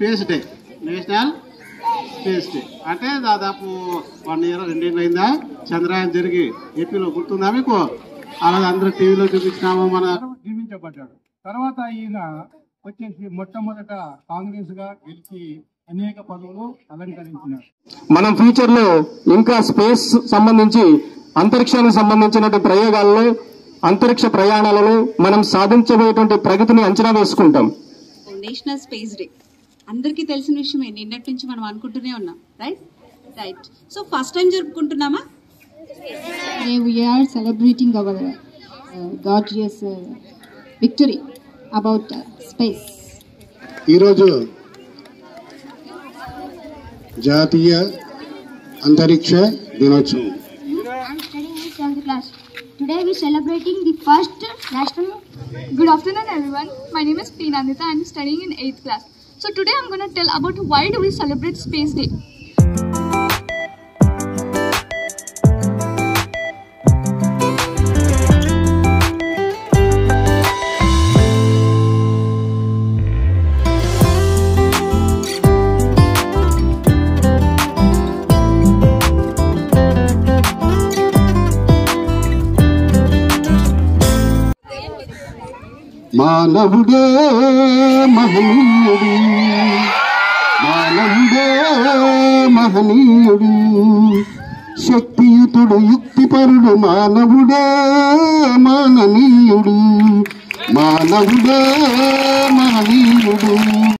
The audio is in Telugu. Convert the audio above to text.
Space day, national space day అంటే దాదాపు 1 year 2 years అయిందా చంద్రయాన్ జరిగి ఏపీలో గుర్తుందా మీకు? అలాగే అందరూ టీవీలో చూపించినాము. మన జీవించబడ్డాడు. తర్వాత ఈయన వచ్చేసి మొట్టమొదట కాంగ్రెస్ గా గెలిచి అనేక పదవులు అలంకరించినారు. మనం ఫ్యూచర్ లో ఇంకా స్పేస్ సంబంధించి అంతరిక్షానికి సంబంధించినటువంటి ప్రయోగాల్లో అంతరిక్ష ప్రయాణాలలో మనం సాధించబోయేటువంటి ప్రగతిని అంచనా వేసుకుంటాం. నేషనల్ స్పేస్ డే అందరికీ తెలిసిన విషయమే, నిన్నటి నుంచి మనం అనుకుంటూనే ఉన్నాం. రైట్. సో ఫస్ట్ టైం జరుపుకుంటున్నామా? We are celebrating our gorgeous victory about space. ఈరోజు జాతీయ అంతరిక్ష దినోత్సవం. I'm studying in 7th class. Today we celebrating the first national. Good afternoon everyone. My name is P. Nandita. I'm studying in 8th class. So today I'm going to tell about why do we celebrate Space Day. మానవుడే మహనీయుడు, మానవుడే మహనీయుడు, శక్తియుతుడు యుక్తిపరుడు, మానవుడే మాననీయుడు, మానవుడే మహనీయుడు.